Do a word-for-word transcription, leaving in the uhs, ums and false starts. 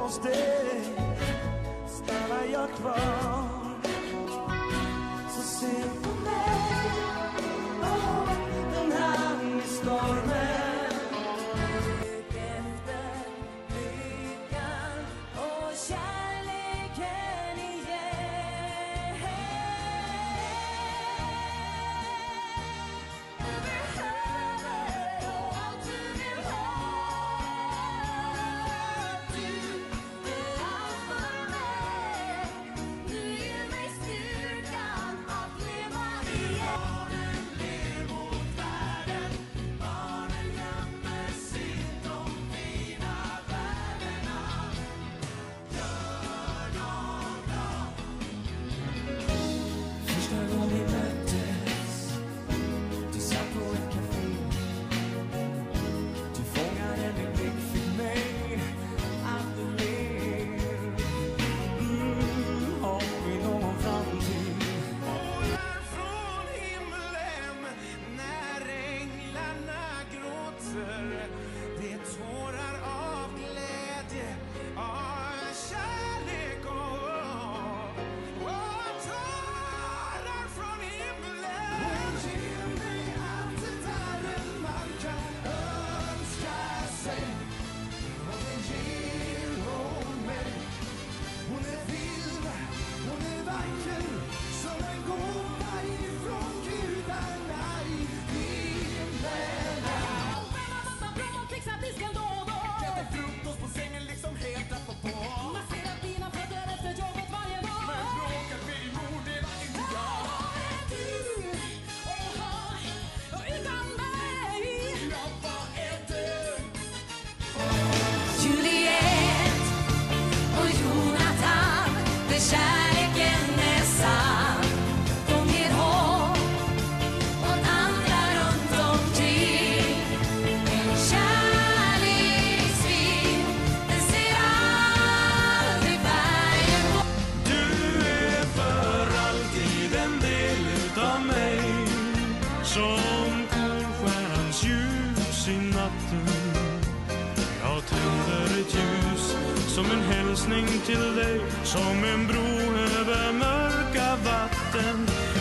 hos dig stannar jag kvar. Så se på mig, oh, den här i stormen. Som polstjärnans ljus i natten. Jag tänder ett ljus som en hälsning till dig, som en bro över mörka vatten.